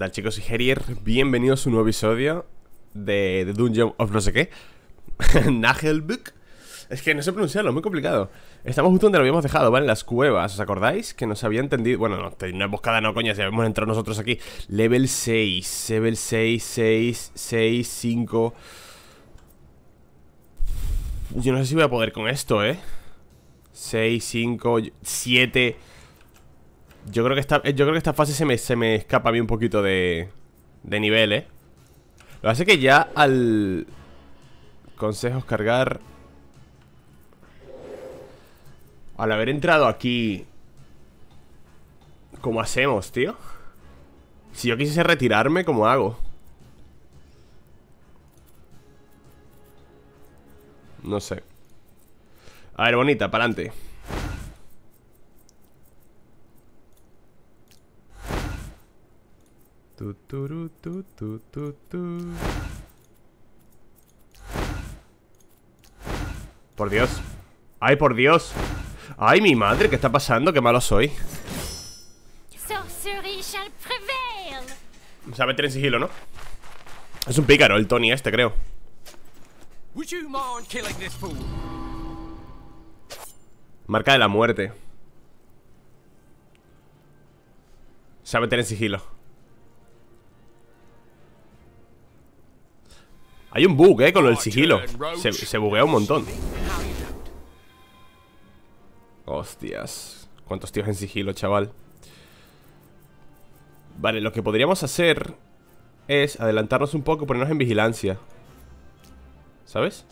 tal, chicos? Soy Herier. Bienvenidos a un nuevo episodio de The Dungeon of no sé qué. Nagelbuk. Es que no sé pronunciarlo, es muy complicado. Estamos justo donde lo habíamos dejado, ¿vale? En las cuevas, ¿os acordáis? Que nos había entendido... Bueno, no es emboscada, no, coña, ya hemos entrado nosotros aquí. Level 6, level 6, 6, 6, 5... Yo no sé si voy a poder con esto, 6, 5, 7... Yo creo que esta fase se me escapa a mí un poquito de nivel, Lo que pasa es que ya al... Consejos cargar... Al haber entrado aquí... ¿Cómo hacemos, tío? Si yo quisiese retirarme, ¿cómo hago? No sé. A ver, bonita, pa'lante. Por Dios. Ay, por Dios. Ay, mi madre, ¿qué está pasando? Qué malo soy. Se va a meter en sigilo, ¿no? Es un pícaro el Tony este, creo. Marca de la muerte. Se va a meter en sigilo. Hay un bug, con el sigilo. Se buguea un montón. Hostias. ¿Cuántos tíos en sigilo, chaval? Vale, lo que podríamos hacer es adelantarnos un poco y ponernos en vigilancia. ¿Sabes?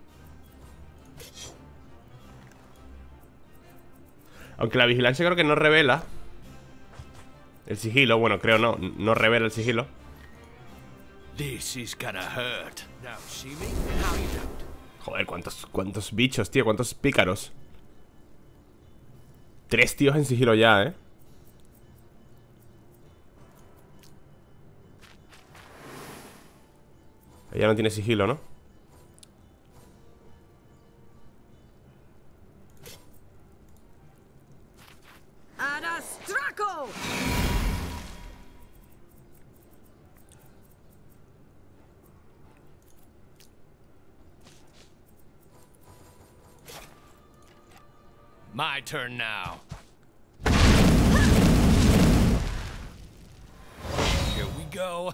Aunque la vigilancia creo que no revela el sigilo. Bueno, creo no revela el sigilo. Joder, cuántos bichos, tío. Cuántos pícaros. 3 tíos en sigilo ya, Ella no tiene sigilo, ¿no? My turn now. Here we go.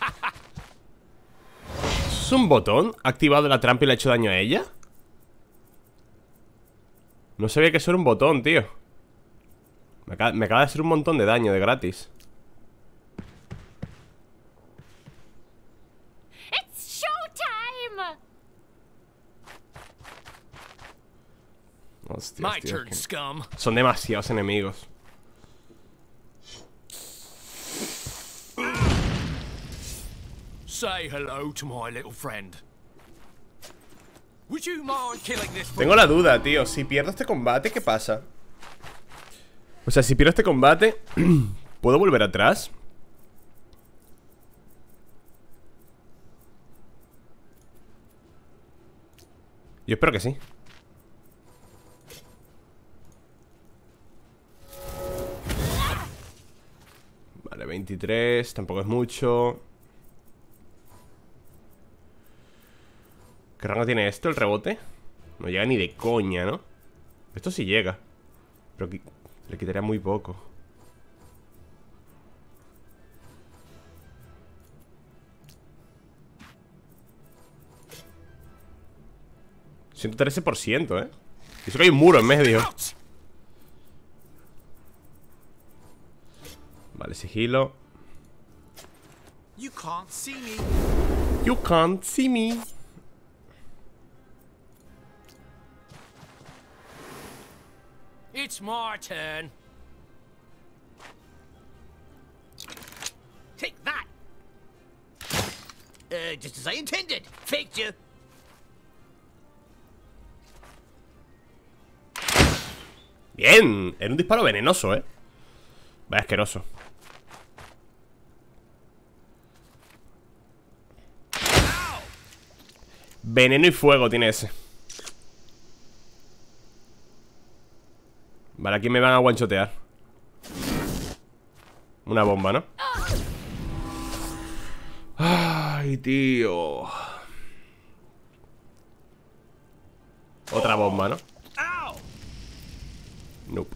¿Es un botón? ¿Ha activado la trampa y le ha hecho daño a ella? No sabía que eso era un botón, tío. Me acaba de hacer un montón de daño de gratis. It's showtime. Hostias, My tío, turn, scum. son demasiados enemigos. Say hello to my little friend. Would you mind killing this fool? Tengo la duda, tío. Si pierdo este combate, ¿qué pasa? O sea, si pierdo este combate, ¿puedo volver atrás? Yo espero que sí. Vale, 23. Tampoco es mucho. ¿Qué rango tiene esto, el rebote? No llega ni de coña, ¿no? Esto sí llega. Pero le quitaría muy poco. ...113%, Y eso que hay un muro en medio. Vale, sigilo. You can't see me. You can't see me. It's my turn. Take that! Just as I intended. Faked you. Bien, era un disparo venenoso, Vaya asqueroso. Veneno y fuego tiene ese. Vale, aquí me van a guanchotear. Una bomba, ¿no? Ay, tío. Otra bomba, ¿no? Nope.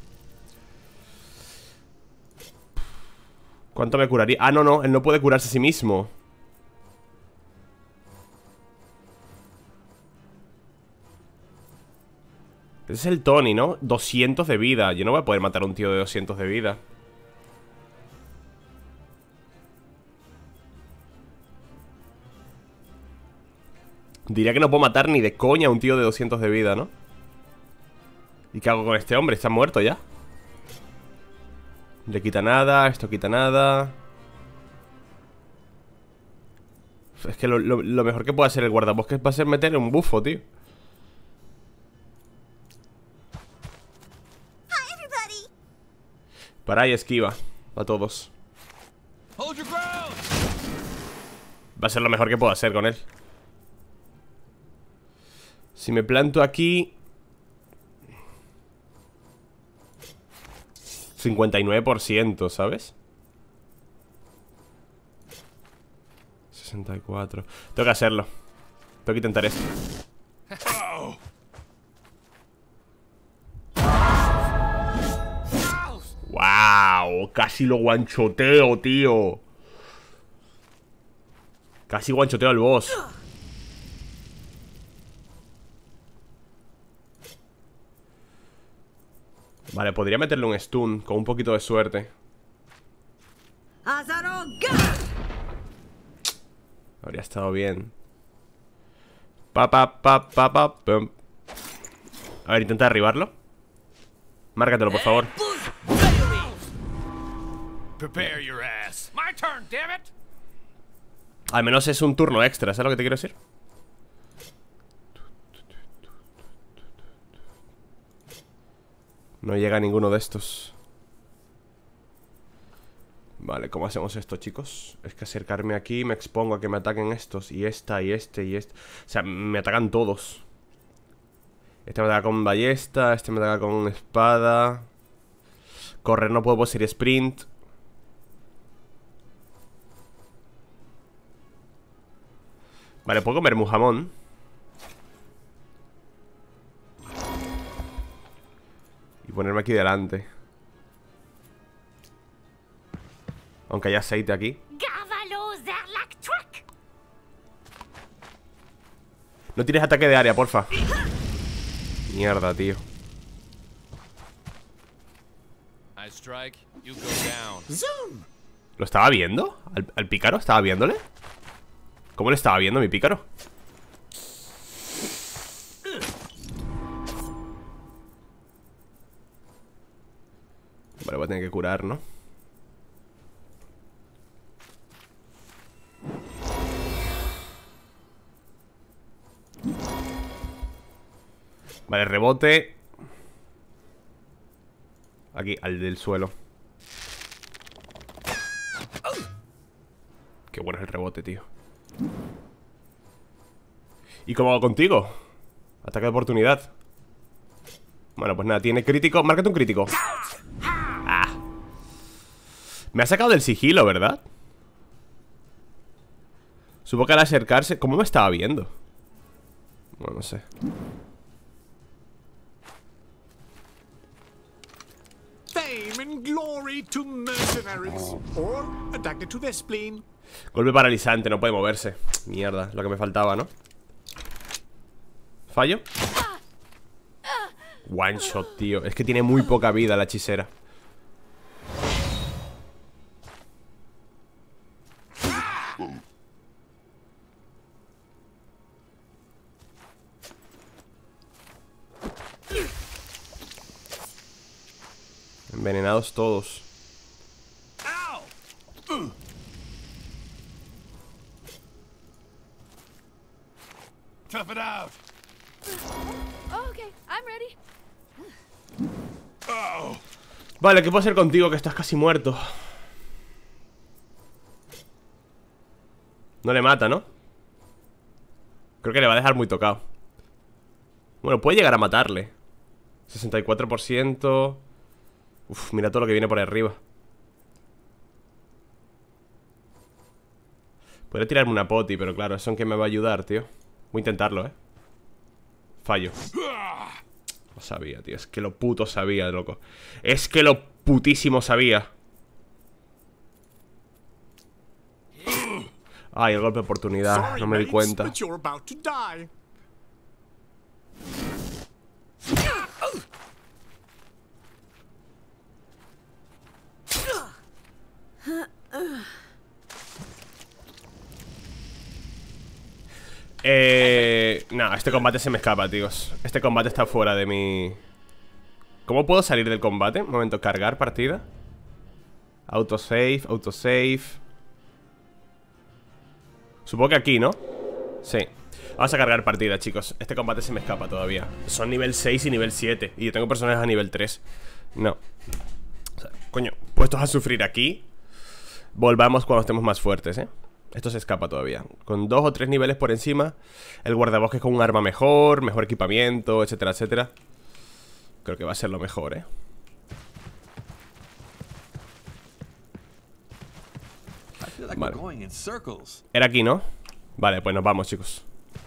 ¿Cuánto me curaría? Ah, no, no, él no puede curarse a sí mismo. Ese es el Tony, ¿no? 200 de vida. Yo no voy a poder matar a un tío de 200 de vida. Diría que no puedo matar ni de coña a un tío de 200 de vida, ¿no? ¿Y qué hago con este hombre? ¿Está muerto ya? Le quita nada, esto quita nada. Es que lo mejor que puede hacer el guardabosques va a ser meterle un bufo, tío. Para ahí, esquiva. A todos. Va a ser lo mejor que puedo hacer con él. Si me planto aquí 59%, ¿sabes? 64. Tengo que hacerlo. Tengo que intentar esto. ¡Wow! Casi lo guanchoteo, tío. Casi guanchoteo al boss. Vale, podría meterle un stun con un poquito de suerte. Habría estado bien. Pum. A ver, intenta derribarlo. Márcatelo, por favor. Prepare your ass. My turn, damn it. Al menos es un turno extra, ¿sabes lo que te quiero decir? No llega ninguno de estos. Vale, ¿cómo hacemos esto, chicos? Es que acercarme aquí me expongo a que me ataquen estos. Y esta, y este, y este. O sea, me atacan todos. Este me ataca con ballesta, este me ataca con espada. Correr no puedo, pues sería sprint. Vale, puedo comerme un jamón. Y ponerme aquí delante. Aunque haya aceite aquí. No tienes ataque de área, porfa. Mierda, tío. ¿Lo estaba viendo? ¿Al pícaro? ¿Estaba viéndole? ¿Cómo le estaba viendo a mi pícaro? Vale, voy a tener que curar, ¿no? Vale, rebote. Aquí, al del suelo. Qué bueno es el rebote, tío. ¿Y cómo hago contigo? Ataque de oportunidad. Bueno, pues nada, tiene crítico. Márcate un crítico. Ah. Me ha sacado del sigilo, ¿verdad? Supongo que al acercarse... ¿Cómo me estaba viendo? Bueno, no sé. Fame and glory to mercenaries, or addicted to their spleen. Golpe paralizante, no puede moverse. Mierda, lo que me faltaba, ¿no? ¿Fallo? One shot, tío. Es que tiene muy poca vida la hechicera. Envenenados todos. Tough it out. Oh, okay, I'm ready. Vale, ¿qué puedo hacer contigo que estás casi muerto? No le mata, ¿no? Creo que le va a dejar muy tocado. Bueno, puede llegar a matarle. 64%. Uf, mira todo lo que viene por ahí arriba. Podría tirarme una poti, pero claro, eso en qué me va a ayudar, tío. Voy a intentarlo, Fallo. Lo sabía, tío. Es que lo puto sabía, loco. Es que lo putísimo sabía. Ay, el golpe de oportunidad. Sorry, No me di mates, cuenta. but you're about to die. No, este combate se me escapa, tíos. Este combate está fuera de mi... ¿Cómo puedo salir del combate? Un momento, cargar partida. Autosave, autosave. Supongo que aquí, ¿no? Sí. Vamos a cargar partida, chicos. Este combate se me escapa todavía. Son nivel 6 y nivel 7. Y yo tengo personajes a nivel 3. No. O sea, coño, puestos a sufrir aquí. Volvamos cuando estemos más fuertes, Esto se escapa todavía. Con 2 o 3 niveles por encima. El guardabosques con un arma mejor, mejor equipamiento, etcétera, etcétera. Creo que va a ser lo mejor, Vale. Era aquí, ¿no? Vale, pues nos vamos, chicos.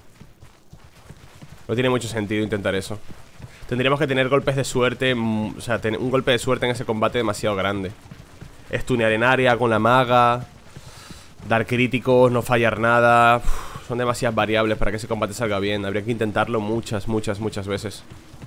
No tiene mucho sentido intentar eso. Tendríamos que tener golpes de suerte. O sea, un golpe de suerte en ese combate demasiado grande. Stunear en área con la maga. Dar críticos, no fallar nada. Uf, son demasiadas variables para que ese combate salga bien. Habría que intentarlo muchas veces.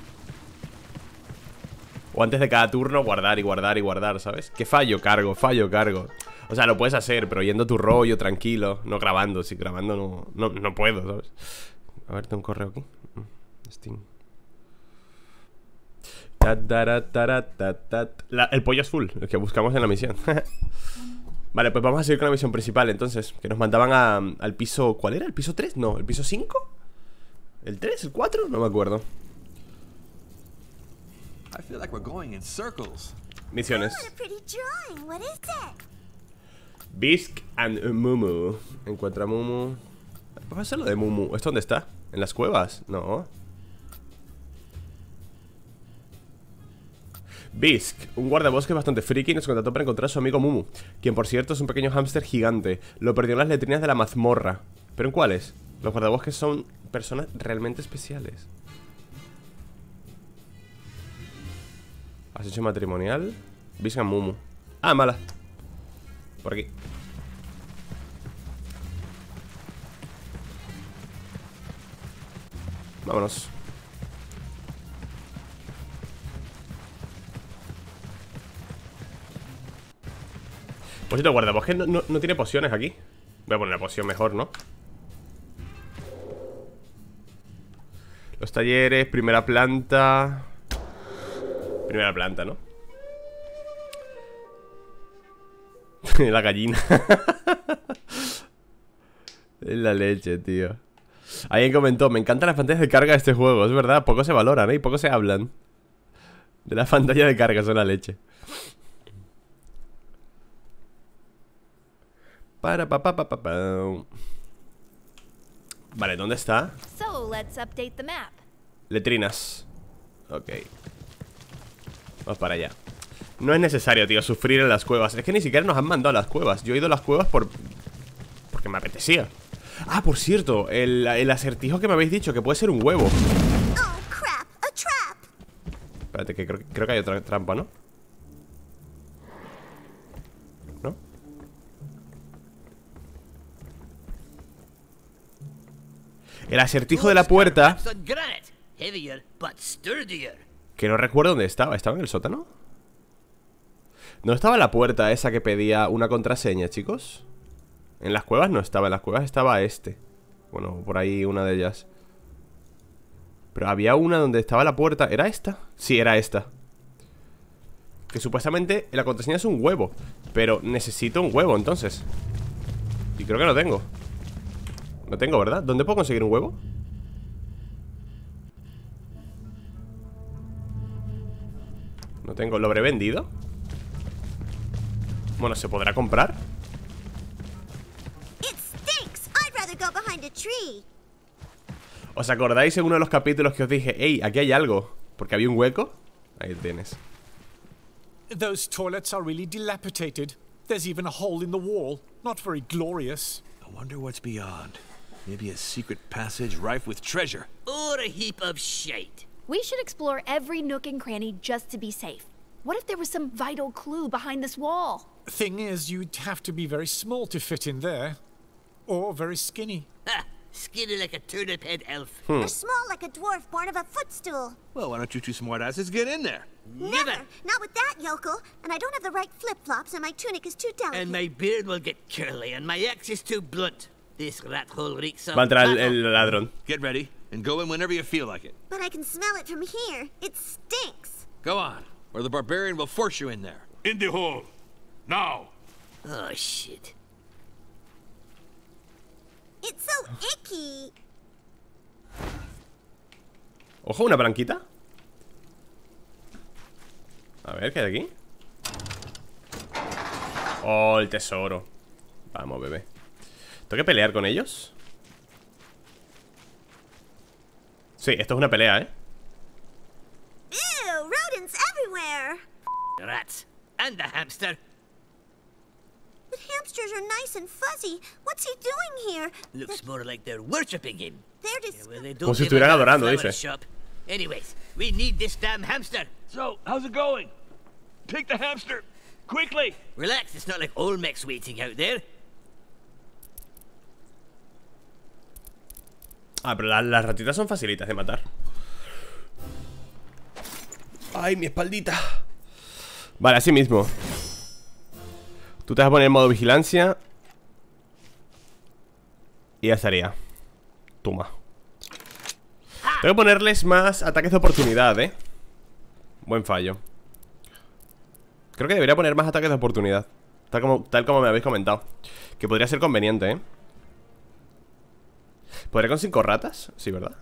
O antes de cada turno guardar y guardar y guardar, ¿sabes? Que fallo, cargo. O sea, lo puedes hacer, pero yendo tu rollo, tranquilo. No grabando, si grabando no puedo, ¿sabes? A ver, tengo un correo aquí. Steam. El pollo es full, el que buscamos en la misión. Vale, pues vamos a seguir con la misión principal entonces. Que nos mandaban al piso... ¿Cuál era? ¿El piso 3? No, ¿el piso 5? ¿El 3? ¿El 4? No me acuerdo. Misiones. Bisk and Mumu. Encuentra a Mumu. ¿Qué pasa lo de Mumu? ¿Esto dónde está? ¿En las cuevas? No. Bisk, un guardabosque bastante friki, nos contactó para encontrar a su amigo Mumu, quien por cierto es un pequeño hámster gigante. Lo perdió en las letrinas de la mazmorra. ¿Pero en cuáles? Los guardabosques son personas realmente especiales. Ascensión matrimonial. Bisk and Mumu. Ah, mala. Por aquí. Vámonos. Por cierto, guardabosques no tiene pociones aquí. Voy a poner una poción mejor, ¿no? Los talleres, primera planta. Primera planta, ¿no? La gallina. Es la leche, tío. Alguien comentó, me encantan las pantallas de carga de este juego. Es verdad, poco se valoran, y poco se hablan de la pantalla de carga, son la leche. Vale, ¿dónde está? So, let's update the map. Letrinas. Ok. Vamos para allá. No es necesario, tío, sufrir en las cuevas. Es que ni siquiera nos han mandado a las cuevas. Yo he ido a las cuevas porque me apetecía. Ah, por cierto, el acertijo que me habéis dicho, que puede ser un huevo. Oh, crap, a trap. Espérate, que creo que hay otra trampa, ¿no? ¿No? El acertijo de la puerta, que no recuerdo dónde estaba. ¿Estaba en el sótano? ¿No estaba la puerta esa que pedía una contraseña, chicos? En las cuevas no estaba, en las cuevas estaba este. Bueno, por ahí una de ellas. Pero había una donde estaba la puerta. ¿Era esta? Sí, era esta. Que supuestamente la contraseña es un huevo. Pero necesito un huevo, entonces. Y creo que no tengo. No tengo, ¿verdad? ¿Dónde puedo conseguir un huevo? No tengo. ¿Lo habré vendido? Bueno, ¿se podrá comprar? ¿Os acordáis en uno de los capítulos que os dije, hey, aquí hay algo? Porque había un hueco. Ahí tienes. Those toilets are really dilapidated. There's even a hole in the wall. Not very glorious. Wonder what's beyond. Maybe a secret passage rife with treasure. Or a heap of shite. We should explore every nook and cranny just to be safe. What if there was some vital clue behind this wall? Thing is, you'd have to be very small to fit in there. Or very skinny. Ha! Skinny like a turnip head elf. Or small like a dwarf born of a footstool. Well, why don't you two smartasses get in there? Never. Not with that yokel. And I don't have the right flip-flops, and my tunic is too delicate. And my beard will get curly, and my axe is too blunt. This rat hole reeks of... Va a entrar el ladrón. Get ready and go in whenever you feel like it. But I can smell it from here. It stinks. Go on, or the barbarian will force you in there. In the hole. Now. Oh, shit. It's so icky. Ojo, una palanquita. A ver, ¿qué hay aquí? Oh, el tesoro. Vamos, bebé. ¿Tengo que pelear con ellos? Sí, esto es una pelea, ¿eh? Ew, rodents everywhere. Rats. And the hamster. But hamsters are nice and fuzzy. What's he doing here? Looks more like they're worshipping him. They're Yeah, just... well, they Como don't si give a estuvieran damn adorando, flower dice. shop. Anyways, we need this damn hamster. So, how's it going? Take the hamster, quickly! Relax, it's not like Olmec's waiting out there. Ah, pero las ratitas son facilitas de matar. Ay, mi espaldita. Vale, así mismo. Tú te vas a poner en modo vigilancia. Y ya estaría. Toma. Tengo que ponerles más ataques de oportunidad, Buen fallo. Creo que debería poner más ataques de oportunidad, tal como me habéis comentado. Que podría ser conveniente, ¿Podría con 5 ratas? Sí, ¿verdad?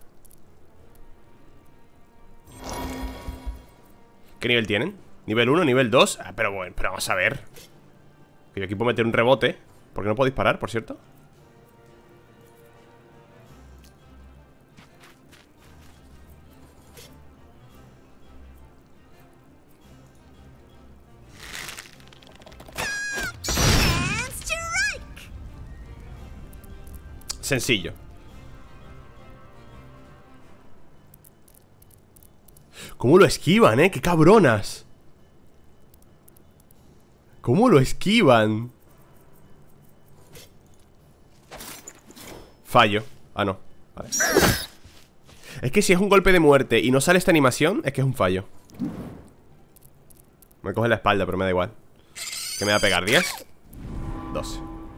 ¿Qué nivel tienen? ¿Nivel 1? ¿Nivel 2? Ah, pero bueno, pero vamos a ver. Que yo aquí puedo meter un rebote. ¿Por qué no puedo disparar, por cierto? And strike! Sencillo. ¿Cómo lo esquivan, qué cabronas? ¿Cómo lo esquivan? Fallo. Ah, no. Vale. Es que si es un golpe de muerte y no sale esta animación, es que es un fallo. Me coge la espalda, pero me da igual. ¿Qué me va a pegar? ¿10? 12.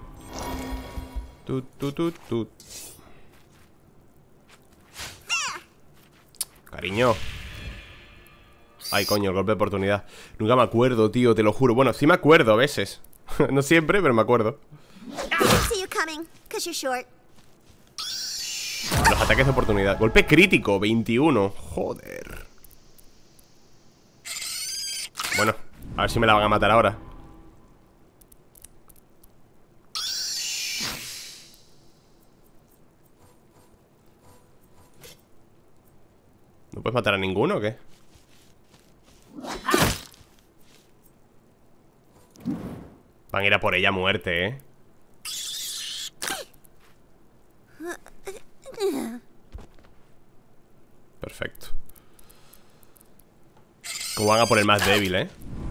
Cariño. Ay, coño, el golpe de oportunidad. Nunca me acuerdo, tío, te lo juro. Bueno, sí me acuerdo a veces. No siempre, pero me acuerdo. See you coming, 'cause you're short. Los ataques de oportunidad. Golpe crítico, 21. Joder. Bueno, a ver si me la van a matar ahora. ¿No puedes matar a ninguno o qué? Van a ir a por ella a muerte, Perfecto. Como van a por el más débil,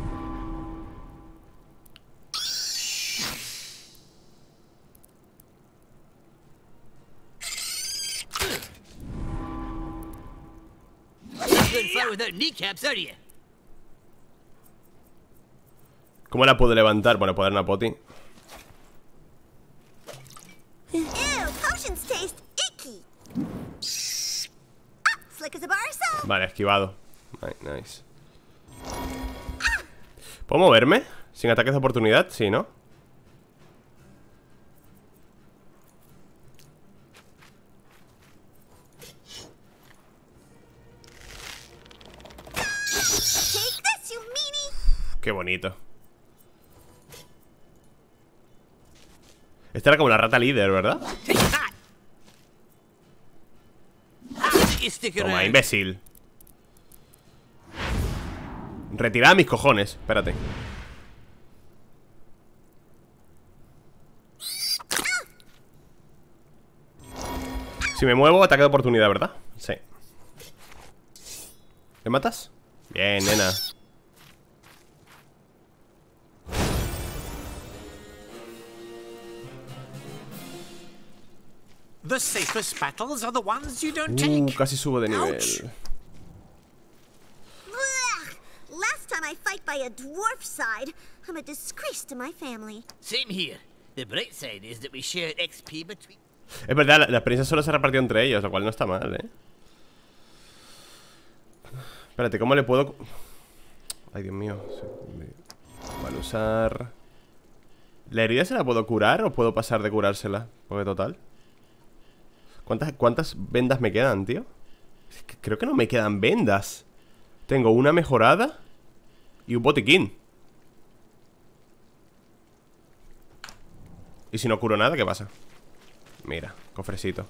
Couldn't fly without kneecaps, are you? ¿Cómo la puedo levantar? Bueno, poner una poti. Ew, potions taste icky. Ah, slick as a bar of soap. Vale, esquivado. Nice. ¿Puedo moverme? ¿Sin ataques de oportunidad? Sí, ¿no? Take this, you meanie. Qué bonito. Esta era como la rata líder, ¿verdad? Take that! Ah, you stick Toma, around. imbécil. Retirada mis cojones. Espérate. Si me muevo, ataque de oportunidad, ¿verdad? Sí. ¿Le matas? Bien, nena. The safest battles are the ones you don't take. Casi subo de nivel. Ouch. Blech! Last time I fight by a dwarf side, I'm a disgrace to my family. Same here. The bright side is that we share XP between. Es verdad, la experiencia solo se ha repartido entre ellos, lo cual no está mal, ¿eh? Espérate, ¿cómo le puedo...? Ay, Dios mío. Vale, usar... ¿La herida se la puedo curar o puedo pasar de curársela? Porque total... ¿Cuántas vendas me quedan, tío? Es que creo que no me quedan vendas. Tengo una mejorada y un botiquín. ¿Y si no curo nada, qué pasa? Mira, cofrecito.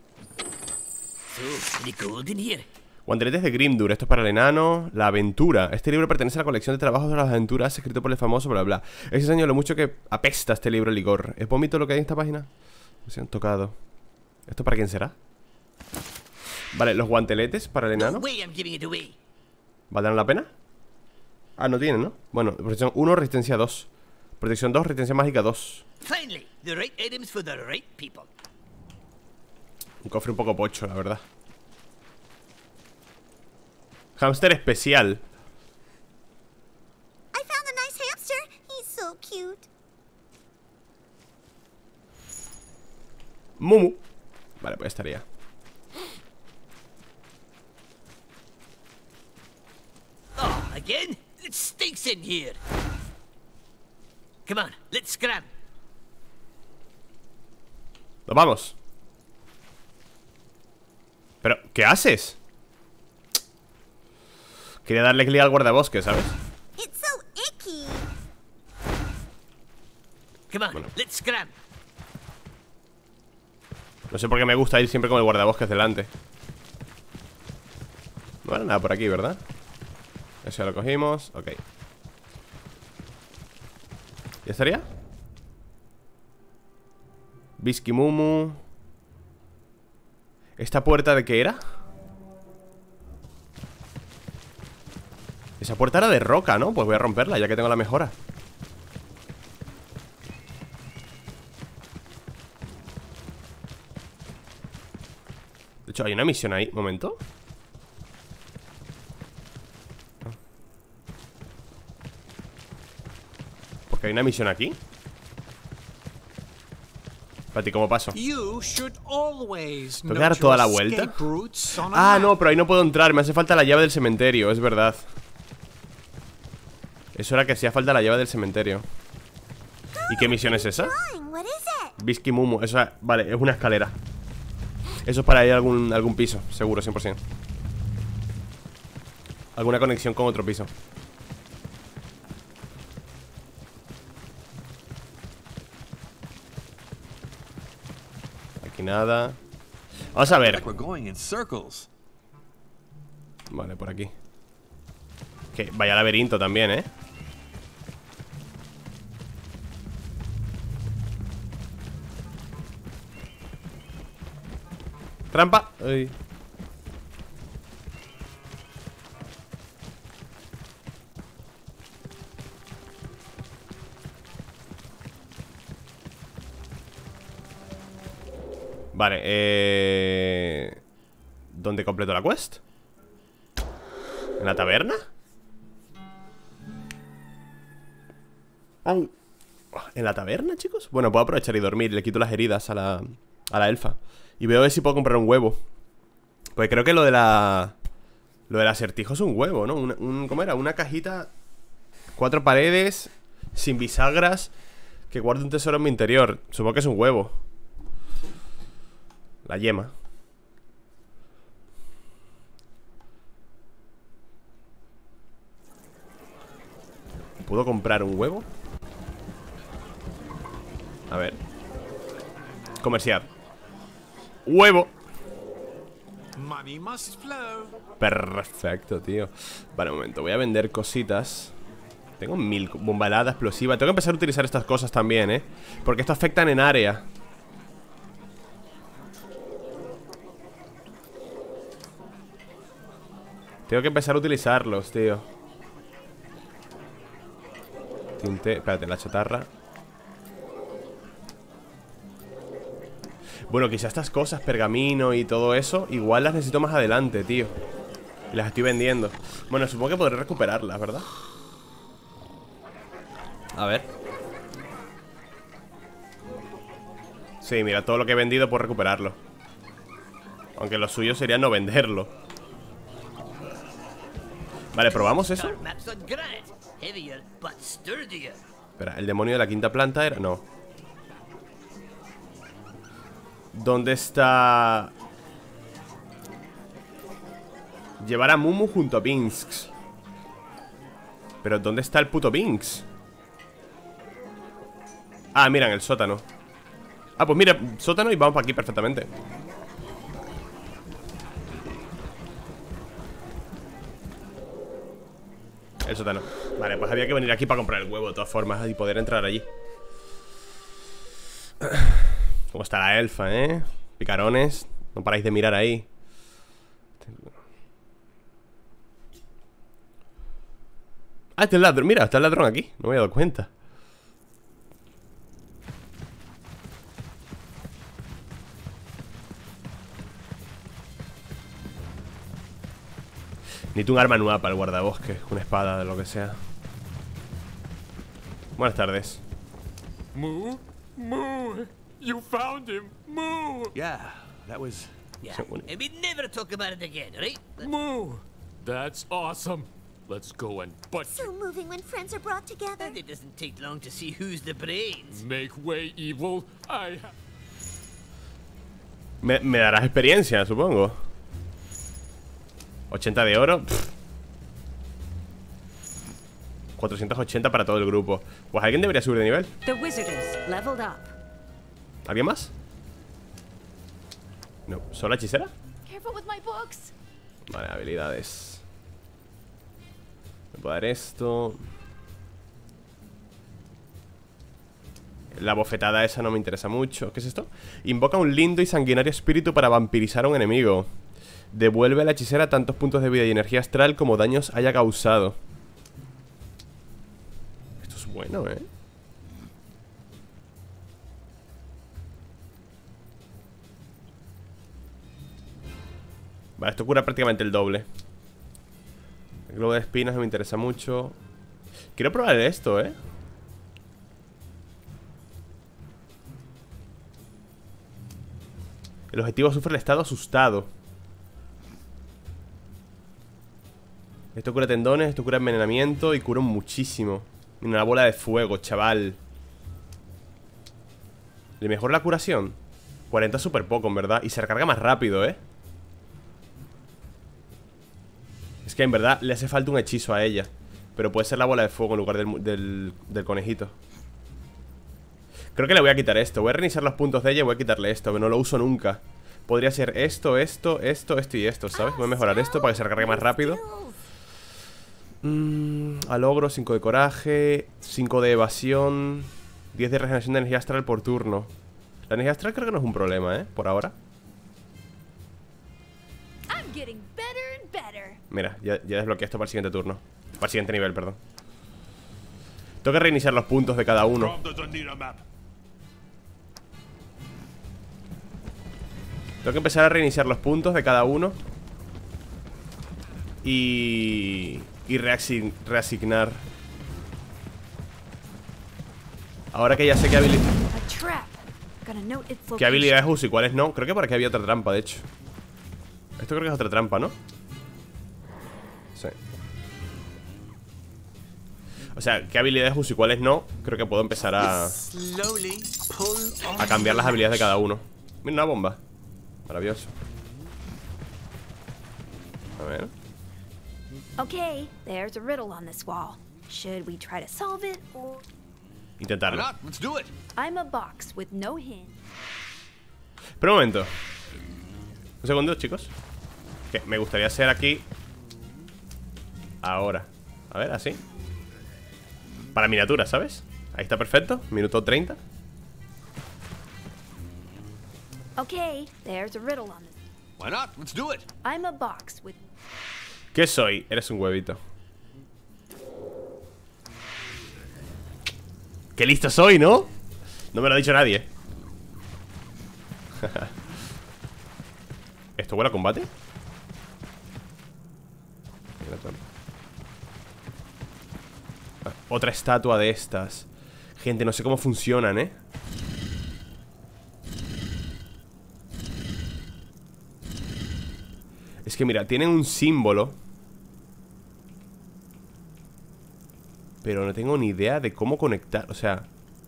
So, any gold in here? Guanteletes de Grimdur, esto es para el enano. La aventura, este libro pertenece a la colección de trabajos de las aventuras escrito por el famoso bla bla. Ese año lo mucho que apesta este libro licor. ¿Es vómito lo que hay en esta página? Se han tocado. ¿Esto para quién será? Vale, los guanteletes para el enano. No way I'm giving it away. ¿Valdrán la pena? Ah, no tienen, ¿no? Bueno, protección 1, resistencia 2. Protección 2, resistencia mágica 2. Finally, the right items for the right people. Un cofre un poco pocho, la verdad. Hámster especial. I found a nice hamster. He's so cute. Mumu. Vale, pues estaría. Oh, again? It stinks in here. Come on, let's scram. ¡Nos vamos! ¿Pero qué haces? Quería darle clic al guardabosque, ¿sabes? It's so icky. Come on, let's scram. No sé por qué me gusta ir siempre con el guardabosques delante. No era nada por aquí, ¿verdad? Eso ya lo cogimos, ok. ¿Ya estaría? Bisky Mumu. ¿Esta puerta de qué era? Esa puerta era de roca, ¿no? Pues voy a romperla ya que tengo la mejora. De hecho, hay una misión ahí. ¿Momento? Porque hay una misión aquí. Espérate, ¿cómo paso? You should always ¿Tengo que dar toda la vuelta? escape routes on a Ah, map. no, pero ahí no puedo entrar. Me hace falta la llave del cementerio, es verdad. Eso era que hacía falta la llave del cementerio. ¿Y qué misión es esa? Fine, what is it? Bisky Mumu, eso, vale, es una escalera. Eso es para ir a algún piso, seguro, 100%. Alguna conexión con otro piso. Aquí nada. Vamos a ver. Like we're going in circles. Vale, por aquí. Que vaya laberinto también, ¿eh? Trampa. Ay. Vale, ¿dónde completo la quest? ¿En la taberna? Ay. ¿En la taberna, chicos? Bueno, puedo aprovechar y dormir. Le quito las heridas a la elfa. Y veo a ver si puedo comprar un huevo. Pues creo que lo del acertijo es un huevo, ¿no? ¿Cómo era? Una cajita, 4 paredes, sin bisagras, que guarda un tesoro en mi interior. Supongo que es un huevo. La yema. ¿Puedo comprar un huevo? A ver. Comerciar. Huevo. Money must flow. Perfecto, tío. Vale, un momento, voy a vender cositas. Tengo 1000 bomba helada explosiva. Tengo que empezar a utilizar estas cosas también, porque esto afectan en área. Tengo que empezar a utilizarlos, tío. Tinte, espérate, la chatarra. Bueno, quizá estas cosas, pergamino y todo eso, igual las necesito más adelante, tío. Y las estoy vendiendo. Bueno, supongo que podré recuperarlas, ¿verdad? A ver. Sí, mira, todo lo que he vendido puedo recuperarlo. Aunque lo suyo sería no venderlo. Vale, probamos eso. Espera, el demonio de la quinta planta era... No. ¿Dónde está? Llevar a Mumu junto a Binks. Pero ¿dónde está el puto Binks? Ah, mira, en el sótano. Ah, pues mira, sótano y vamos para aquí perfectamente. El sótano. Vale, pues había que venir aquí para comprar el huevo de todas formas y poder entrar allí. ¿Cómo está la elfa, Picarones. No paráis de mirar ahí. Ah, está el ladrón. Mira, está el ladrón aquí. No me había dado cuenta. Necesito un arma nueva para el guardabosque. Una espada, de lo que sea. Buenas tardes. Moo? Moo! You found him! Moo! Yeah, that was... Yeah, and we never talk about it again, right? Moo! That's awesome. Let's go and butcher. So moving when friends are brought together. And it doesn't take long to see who's the brains. Make way, evil. Me darás experiencia, supongo. 80 de oro. 480 para todo el grupo. Pues alguien debería subir de nivel. The wizard is leveled up. ¿Alguien más? No, ¿solo la hechicera? Careful with my books. Vale, habilidades. Me puedo dar esto. La bofetada esa no me interesa mucho. ¿Qué es esto? Invoca un lindo y sanguinario espíritu para vampirizar a un enemigo. Devuelve a la hechicera tantos puntos de vida y energía astral como daños haya causado. Esto es bueno, Vale, esto cura prácticamente el doble. El globo de espinas no me interesa mucho. Quiero probar esto, El objetivo sufre el estado asustado. Esto cura tendones, esto cura envenenamiento y cura muchísimo. Mira, una bola de fuego, chaval. ¿Le mejora la curación? 40 súper poco, en verdad. Y se recarga más rápido, Es que en verdad le hace falta un hechizo a ella. Pero puede ser la bola de fuego en lugar del conejito. Creo que le voy a quitar esto. Voy a reiniciar los puntos de ella y voy a quitarle esto, que no lo uso nunca. Podría ser esto y esto, ¿sabes? Voy a mejorar esto para que se recargue más rápido. Al ogro, 5 de coraje, 5 de evasión, 10 de regeneración de energía astral por turno. La energía astral creo que no es un problema, por ahora. I'm getting better and better. Mira, ya desbloqueé esto para el siguiente turno. Para el siguiente nivel, perdón. Tengo que reiniciar los puntos de cada uno. From the Dunedin map. Tengo que empezar a reiniciar los puntos de cada uno. Y reasignar. Ahora que ya sé qué habilidades uso y cuáles no. Creo que por aquí había otra trampa, de hecho. Esto creo que es otra trampa, ¿no? Sí. O sea, qué habilidades uso y cuáles no. Creo que puedo empezar a cambiar las habilidades de cada uno. Mira, una bomba. Maravilloso. A ver. Okay, there's a riddle on this wall. Should we try to solve it or... Intentarlo. Let's do it. I'm a box with no hint. Pero un momento. Un segundo, chicos. Que me gustaría hacer aquí. Ahora. A ver, así. Para miniatura, ¿sabes? Ahí está perfecto. Minuto 30. Okay, there's a riddle on this. Why not? Let's do it. I'm a box with... ¿Qué soy? Eres un huevito. ¡Qué listo soy!, ¿no? No me lo ha dicho nadie. ¿Esto huele a combate? Otra estatua de estas. Gente, no sé cómo funcionan, ¿eh? Es que mira, tienen un símbolo, pero no tengo ni idea de cómo conectar. O sea,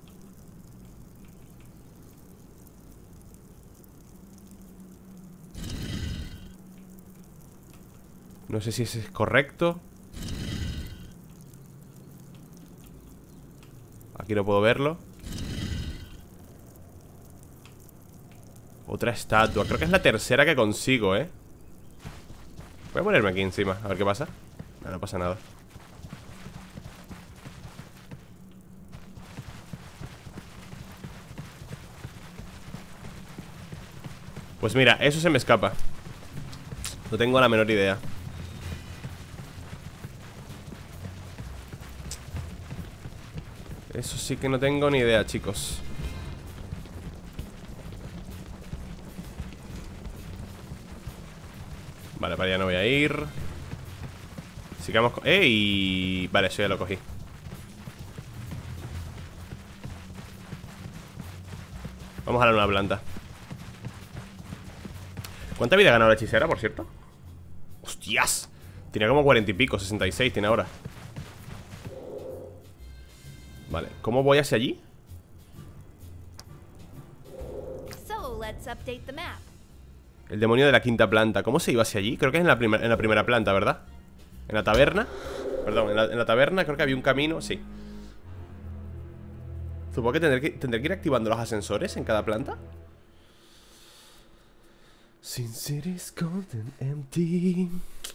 no sé si ese es correcto. Aquí no puedo verlo. Otra estatua. Creo que es la tercera que consigo, ¿eh? Voy a ponerme aquí encima, a ver qué pasa. No, no pasa nada. Pues mira, eso se me escapa. No tengo la menor idea. Eso sí que no tengo ni idea, chicos. Vale, para allá no voy a ir. Sigamos con... ¡Ey! Vale, eso ya lo cogí. Vamos a la nueva planta. ¿Cuánta vida ha ganado la hechicera, por cierto? ¡Hostias! Tiene como 40 y pico, 66 tiene ahora. Vale, ¿cómo voy hacia allí? So, let's update the map. El demonio de la quinta planta. ¿Cómo se iba hacia allí? Creo que es en la primera planta, ¿verdad? En la taberna. Perdón, en la taberna creo que había un camino, sí. Supongo que tendré que ir activando los ascensores en cada planta. Since it is cold and empty.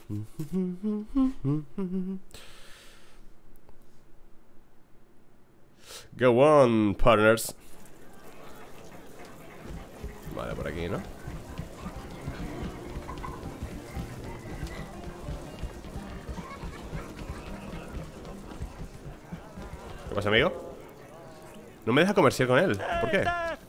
Go on, partners. Vale, por aquí, ¿no? ¿Qué pasa, amigo? No me deja comerciar con él. ¿Por qué?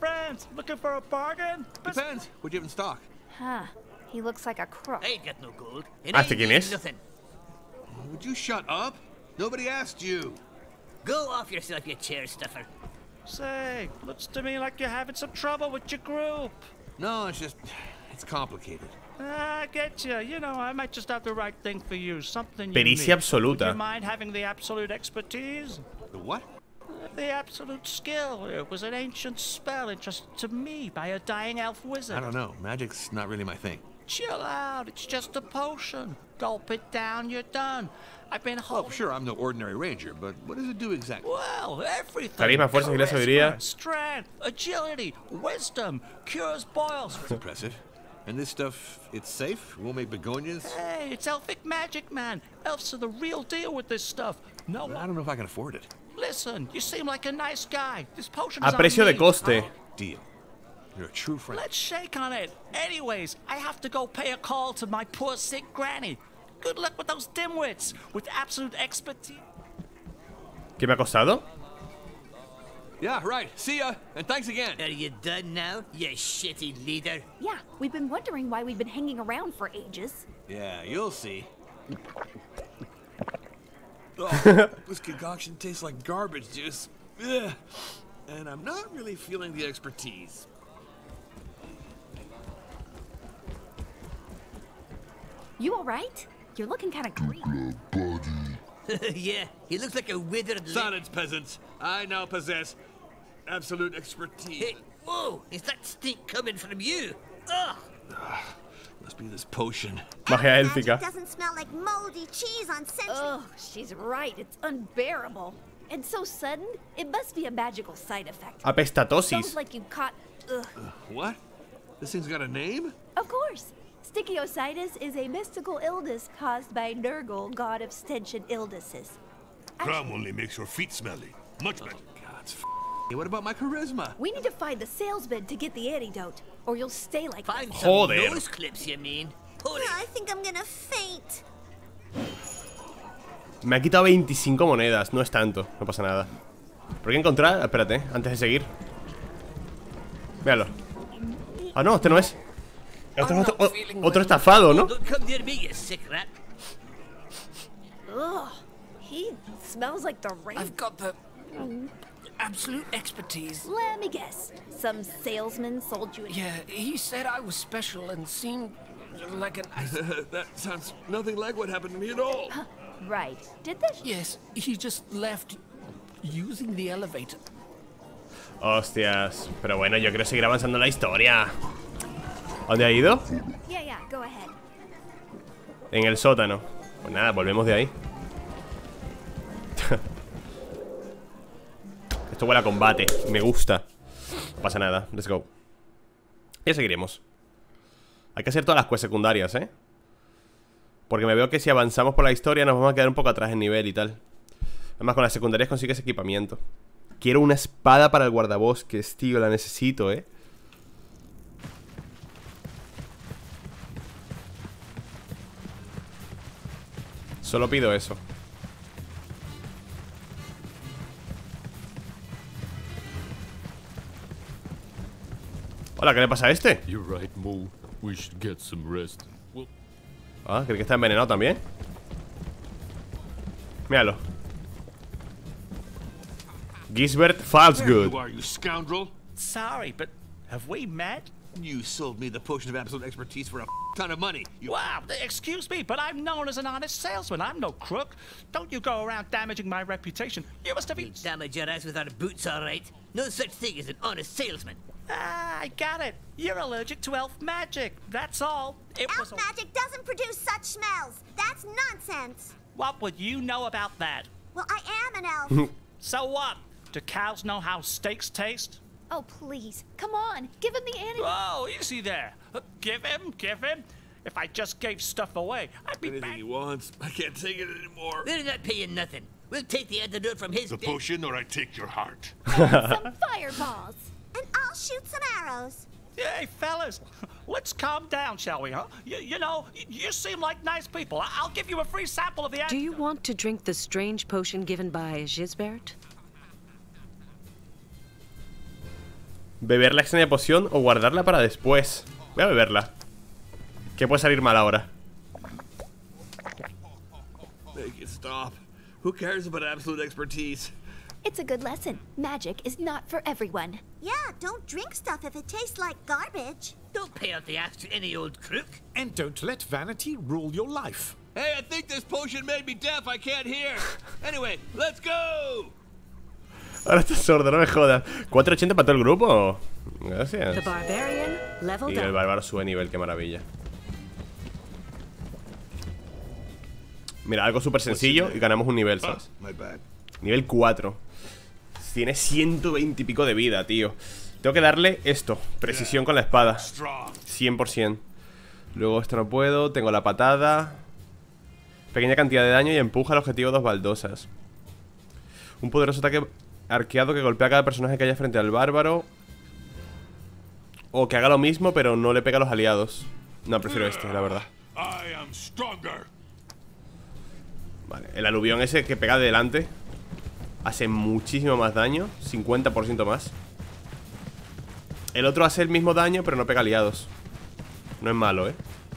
Depends. What do you have in stock? Huh. He looks like a crook. I ain't got no gold. Ah, ¿este quién es? Nothing. Would you shut up? Nobody asked you. Go off yourself, you chair stuffer. Say, looks to me like you're having some trouble with your group. No, it's just... it's complicated. I get you. You know, I might just have the right thing for you. Something Pericia unique. absoluta. Would you mind having the absolute expertise? The what? The absolute skill. It was an ancient spell entrusted to me by a dying elf wizard. I don't know. Magic's not really my thing. Chill out. It's just a potion. Gulp it down, you're done. I've been holding... Oh, sure, I'm no ordinary ranger, but what does it do exactly? Well, everything. Carisma, fuerza, agilidad, sabiduría. Strength, agility, wisdom, cures boils. That's impressive. And this stuff, it's safe? Won't make begonias? Hey, it's elfic magic, man. Elves are the real deal with this stuff. No I don't know if I can afford it. Listen, you seem like a nice guy. This potion is A precio on de me. coste. Deal. You're a true friend. Let's shake on it. Anyways, I have to go pay a call to my poor sick granny. Good luck with those dimwits. With absolute expertise. ¿Qué me ha costado? Yeah, right. See ya, and thanks again. Are you done now, you shitty leader? Yeah, we've been wondering why we've been hanging around for ages. Yeah, you'll see. Oh, this concoction tastes like garbage juice. Ugh. And I'm not really feeling the expertise. You alright? You're looking kind of green. Yeah, he looks like a withered Silence, peasants. I now possess absolute expertise. Hey, whoa, is that stink coming from you? Ugh! Must be this potion. Magia Magic élfica. doesn't smell like moldy cheese on Century. Ugh, she's right. It's unbearable. And so sudden, it must be a magical side effect. Apestatosis. Sounds like you caught... Ugh. What? This thing's got a name? Of course. Stichiositis is a mystical illness caused by Nurgle, god of stench and illnesses. Crumb only makes your feet smelly. Much better. God, it's Hey, what about my charisma? We need to find the salesman to get the antidote, or you'll stay like Find this. some Joder. nose clips, you mean? Pull it. I think I'm gonna faint. Me ha quitado 25 monedas. No es tanto, no pasa nada. ¿Por qué encontrar? Espérate, antes de seguir. Míralo. Ah, no, este no es. Otro estafado, ¿no? Don't come near me, you sick rat. Ugh, he smells like the rain. I've got the absolute expertise. Let me guess. Some salesman sold you a... Yeah, he said I was special and seemed like an... That sounds nothing like what happened to me at all. Right. Did this? Yes, he just left using the elevator. Hostias. Pero bueno, yo quiero seguir avanzando en la historia. ¿A dónde ha ido? Yeah, go ahead. En el sótano. Pues nada, volvemos de ahí. Esto huele a combate. Me gusta. No pasa nada, let's go. Ya seguiremos. Hay que hacer todas las quests secundarias, ¿eh? Porque me veo que si avanzamos por la historia nos vamos a quedar un poco atrás en nivel y tal. Además con las secundarias consigues equipamiento. Quiero una espada para el guardabosques, tío, la necesito, ¿eh? Solo pido eso. Hola, ¿qué le pasa a este? You're right, Mo. We should get some rest. Well, Ah, ¿cree que está envenenado también? Míralo. Gisbert There Falsgood. you are, you scoundrel. Sorry, but have we met? You sold me the potion of absolute expertise for a ton of money. You... Wow, excuse me, but I'm known as an honest salesman. I'm no crook. Don't you go around damaging my reputation. You must have been... Damage your ass with our boots, all right. No such thing as an honest salesman. Ah, I got it. You're allergic to elf magic. That's all. It was Elf magic doesn't produce such smells. That's nonsense. What would you know about that? Well, I am an elf. So what? Do cows know how steaks taste? Oh, please. Come on. Give him the antidote. Oh, easy there. Give him. If I just gave stuff away, I'd be Anything back. he wants. I can't take it anymore. We're not paying nothing. We'll take the antidote from his... The potion, or I take your heart. Some fireballs. And I'll shoot some arrows. Hey, fellas, let's calm down, shall we, huh? You know, you seem like nice people. I'll give you a free sample of the Do you antidote. want to drink the strange potion given by Gisbert? Beber la extraña poción o guardarla para después. Voy a beberla. ¿Qué puede salir mal ahora? Make it stop. Who cares about absolute expertise? It's a good lesson. Magic is not for everyone. Yeah, don't drink stuff if it tastes like garbage. Don't pay out the ass to any old crook. And don't let vanity rule your life. Hey, I think this potion made me deaf. I can't hear. Anyway, let's go. Ahora estás sordo, no me jodas. 480 para todo el grupo. Gracias. The barbarian Y leveled el up. bárbaro sube nivel, qué maravilla. Mira, algo súper sencillo y ganamos un nivel, ¿sabes? My bad. Nivel 4. Tiene 120 y pico de vida, tío. Tengo que darle esto, precisión con la espada. Strong. 100%. Luego esto no puedo, tengo la patada. Pequeña cantidad de daño y empuja al objetivo 2 baldosas. Un poderoso ataque arqueado que golpea a cada personaje que haya frente al bárbaro. O que haga lo mismo pero no le pega a los aliados. No, prefiero este, la verdad. I am stronger. Vale, el aluvión ese que pega de delante hace muchísimo más daño, 50% más. El otro hace el mismo daño pero no pega aliados. No es malo,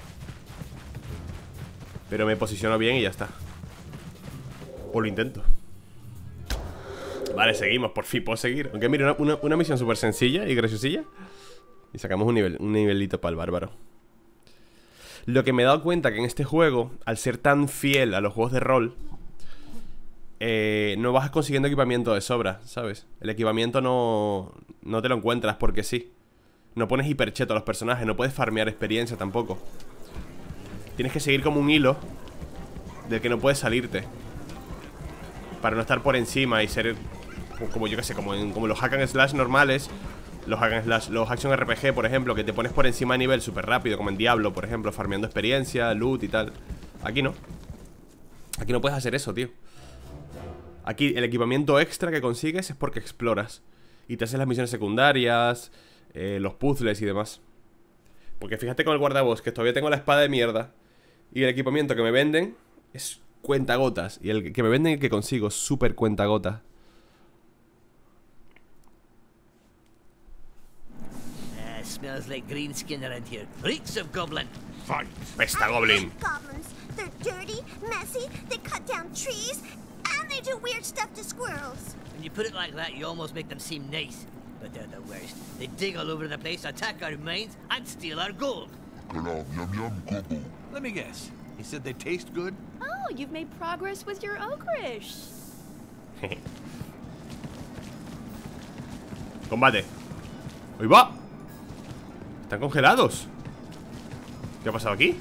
pero me posiciono bien y ya está. Pues lo intento. Vale, seguimos, por fin puedo seguir. Aunque mire, una misión súper sencilla y graciosilla. Y sacamos un nivelito para el bárbaro. Lo que me he dado cuenta que en este juego, al ser tan fiel a los juegos de rol, no vas consiguiendo equipamiento de sobra, ¿sabes? El equipamiento no te lo encuentras porque sí. No pones hipercheto a los personajes, no puedes farmear experiencia tampoco. Tienes que seguir como un hilo del que no puedes salirte, para no estar por encima y ser como yo que sé, como los hack and slash normales. Los hack and slash, los action RPG, por ejemplo, que te pones por encima de nivel súper rápido, como en Diablo, por ejemplo, farmeando experiencia, loot y tal. Aquí no. Aquí no puedes hacer eso, tío. Aquí el equipamiento extra que consigues es porque exploras y te haces las misiones secundarias, los puzzles y demás. Porque fíjate con el guardabosques, todavía tengo la espada de mierda. Y el equipamiento que me venden es cuentagotas. Y el que me venden y el que consigo, súper cuentagotas. Smells like green skin around here. Reeks of goblin. Fight. Pesta goblin. Goblins. They're dirty, messy, they cut down trees, and they do weird stuff to squirrels. When you put it like that, you almost make them seem nice. But they're the worst. They dig all over the place, attack our mines, and steal our gold. Let me guess. He said they taste good? Oh, you've made progress with your ogreish. Combate. ¡Ahí va! Están congelados. ¿Qué ha pasado aquí?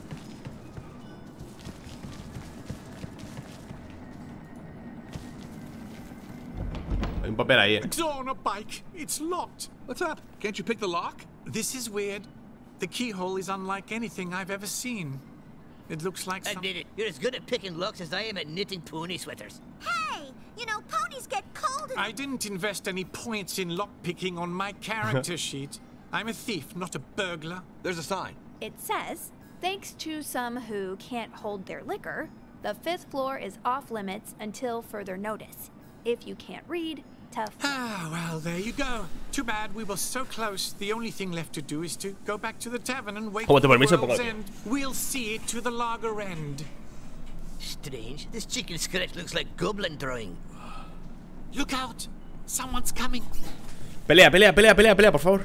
Hay un papel ahí, It's on a bike. It's locked. What's up? Can't you pick the lock? This is weird. The keyhole is unlike anything I've ever seen. It looks like some... Admit it, you're as good at picking locks as I am at knitting pony sweaters. Hey, you know, ponies get cold in I didn't invest any points in lockpicking on my character sheet. I'm a thief, not a burglar. There's a sign. It says, thanks to some who can't hold their liquor, the 5th floor is off limits until further notice. If you can't read, tough. Ah, well, there you go. Too bad we were so close. The only thing left to do is to go back to the tavern and wait for the world's end. We'll see it to the lager end. Strange. This chicken scratch looks like goblin drawing. Look out! Someone's coming. Pelea, pelea, pelea, pelea, pelea, por favor.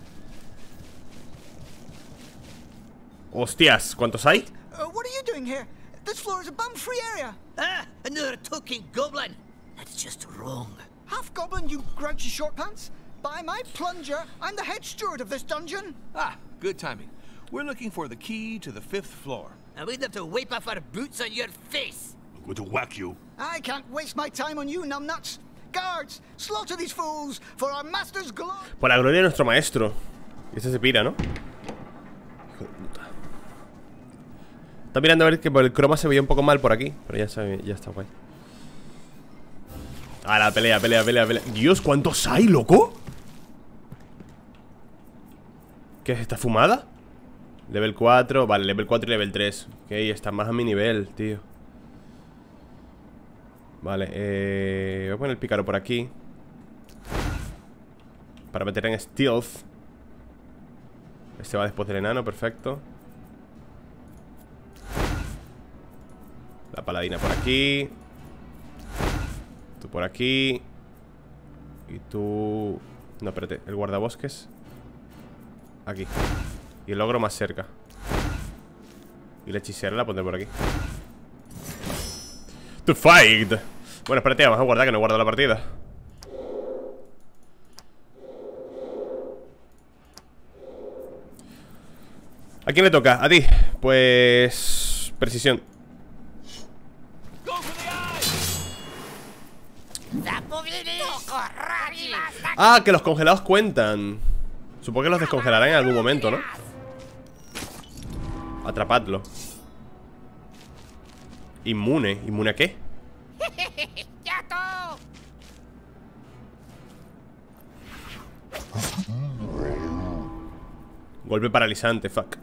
Hostias, ¿cuántos hay? What are you doing here? This floor is a bum-free area. Ah, another token goblin. That's just wrong. Half goblin, you grouchy short pants. By my plunger, I'm the head steward of this dungeon. Ah, good timing. We're looking for the key to the 5th floor. And we'd have to wipe off our boots on your face. I'm going to whack you. I can't waste my time on you, numbnuts. Guards, slaughter these fools for our master's glory. Por la gloria de nuestro maestro. Y este se pira, ¿no? Hijo de puta. Está mirando a ver que por el croma se veía un poco mal por aquí. Pero ya está guay. Ah, la pelea, pelea, pelea, pelea. Dios, ¿cuántos hay, loco? ¿Qué es esta fumada? Level 4, vale, level 4 y level 3. Ok, está más a mi nivel, tío. Vale, voy a poner el pícaro por aquí para meter en stealth. Este va después del enano, perfecto. La paladina por aquí. Tú por aquí. Y tú... No, espérate, el guardabosques aquí. Y el ogro más cerca. Y la hechicera la pondré por aquí. To fight. Bueno, espérate, vamos a guardar, que no he guardado la partida. ¿A quién le toca? A ti. Pues... precisión. Ah, que los congelados cuentan. Supongo que los descongelarán en algún momento, ¿no? Atrapadlo. Inmune. ¿Inmune a qué? Golpe paralizante, fuck.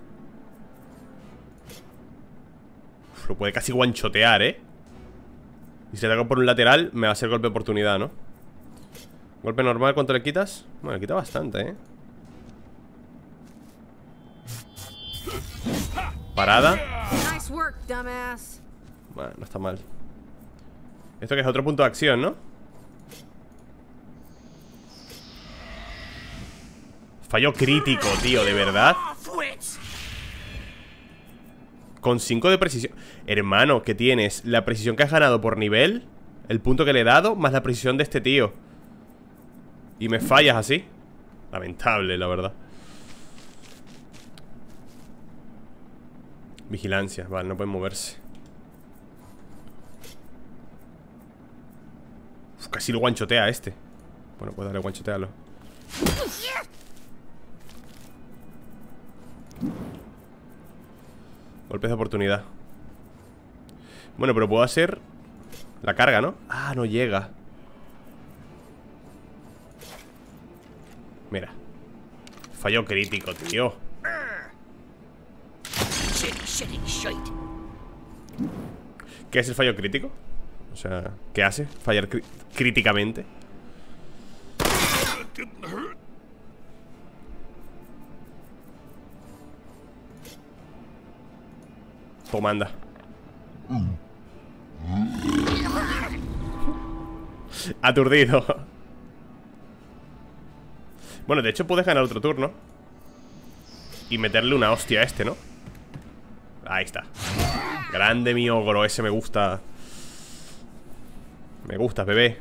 Uf, lo puede casi guanchotear, ¿eh? Y si ataco por un lateral, me va a hacer golpe de oportunidad, ¿no? Golpe normal, ¿cuánto le quitas? Bueno, le quita bastante, ¿eh? Parada. Nice work, dumbass. Bueno, no está mal. Esto que es otro punto de acción, ¿no? Fallo crítico, tío, ¿de verdad? Con 5 de precisión. Hermano, ¿qué tienes? La precisión que has ganado por nivel, el punto que le he dado, más la precisión de este tío. Y me fallas así. Lamentable, la verdad. Vigilancia, vale, no pueden moverse. Uf, casi lo guanchotea a este. Bueno, pues dale, guanchotealo. Golpes de oportunidad. Bueno, pero puedo hacer la carga, ¿no? Ah, no llega. Mira. Fallo crítico, tío. ¿Qué es el fallo crítico? O sea, ¿qué hace? Fallar críticamente. Toma, anda. Aturdido. Bueno, de hecho puedes ganar otro turno y meterle una hostia a este, ¿no? Ahí está. Grande mi ogro, ese me gusta. Me gusta, bebé.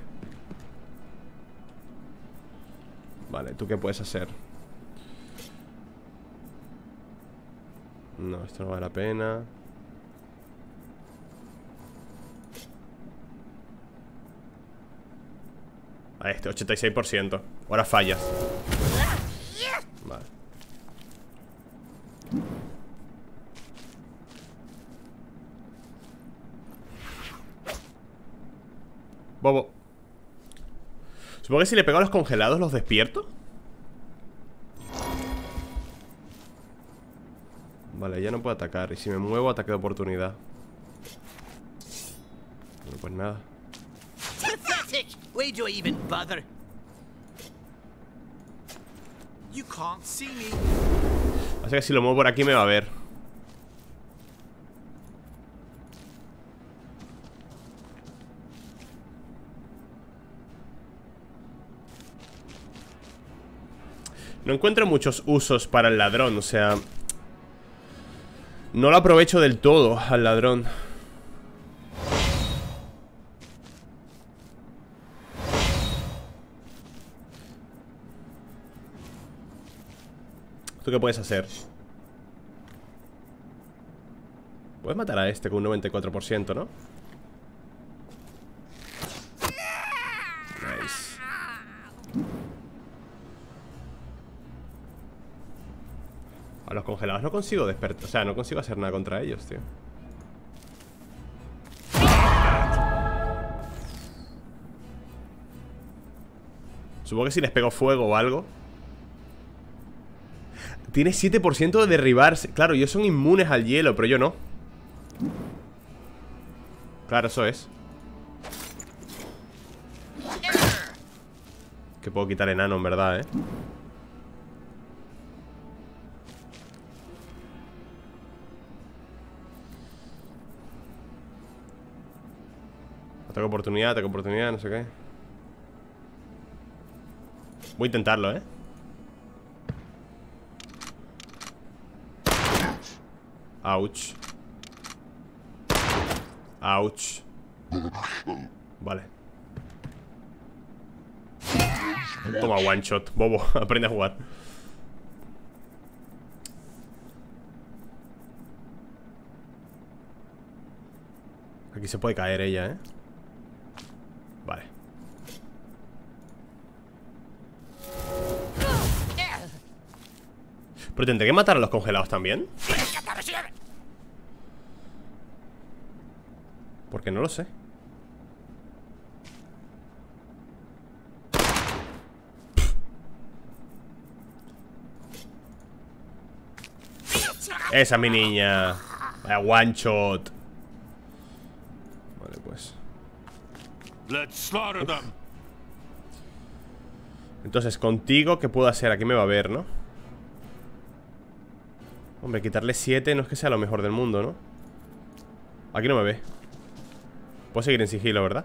Vale, ¿tú qué puedes hacer? No, esto no vale la pena. A este, 86%. Ahora fallas. Vale. Bobo. Supongo que si le pego a los congelados los despierto. Vale, ya no puedo atacar. Y si me muevo, ataque de oportunidad. Bueno, pues nada. Why do I even bother? You can't see me. Así que si lo muevo por aquí me va a ver. No encuentro muchos usos para el ladrón, o sea, no lo aprovecho del todo al ladrón. ¿Tú qué puedes hacer? Puedes matar a este con un 94%, ¿no? Nice. A los congelados no consigo despertar. O sea, no consigo hacer nada contra ellos, tío. Supongo que si les pego fuego o algo. Tiene 7% de derribarse. Claro, ellos son inmunes al hielo, pero yo no. Claro, eso es. Que puedo quitar enano, en verdad, Ataque oportunidad, no sé qué. Voy a intentarlo, Ouch. Ouch. Vale. Toma one shot, bobo. Aprende a jugar. Aquí se puede caer ella, Vale. Pero tendré que matar a los congelados también. Porque no lo sé. Esa es mi niña. One shot. Vale, pues. Let's slaughter them. Entonces, contigo, ¿qué puedo hacer? Aquí me va a ver, ¿no? Hombre, quitarle 7 no es que sea lo mejor del mundo, ¿no? Aquí no me ve. Puedo seguir en sigilo, ¿verdad?